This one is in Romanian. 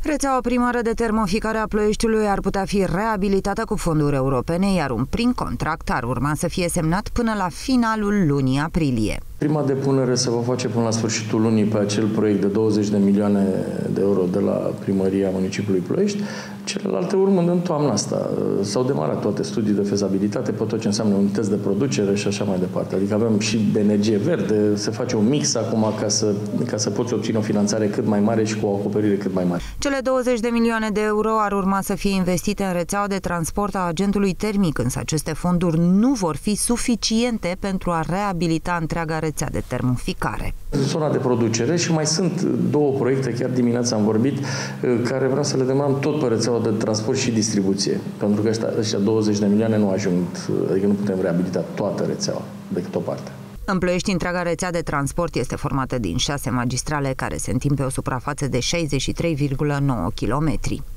Rețeaua primară de termoficare a Ploieștiului ar putea fi reabilitată cu fonduri europene, iar un prim contract ar urma să fie semnat până la finalul lunii aprilie. Prima depunere se va face până la sfârșitul lunii pe acel proiect de 20 de milioane de euro de la Primăria Municipiului Ploiești, celelalte urmând în toamna asta. S-au demarat toate studii de fezabilitate pe tot ce înseamnă unități de producere și așa mai departe. Adică avem și energie verde, se face un mix acum ca să poți obține o finanțare cât mai mare și cu o acoperire cât mai mare. Cele 20 de milioane de euro ar urma să fie investite în rețeaua de transport a agentului termic, însă aceste fonduri nu vor fi suficiente pentru a reabilita întreaga rețea de termoficare. Zona de producere și mai sunt două proiecte, chiar dimineața am vorbit, care vreau să le demarăm tot pe rețeaua de transport și distribuție. Pentru că ăștia 20 de milioane nu ajung, adică nu putem reabilita toată rețeaua, decât o parte. În Ploiești, întreaga rețea de transport este formată din 6 magistrale care se întind pe o suprafață de 63,9 km.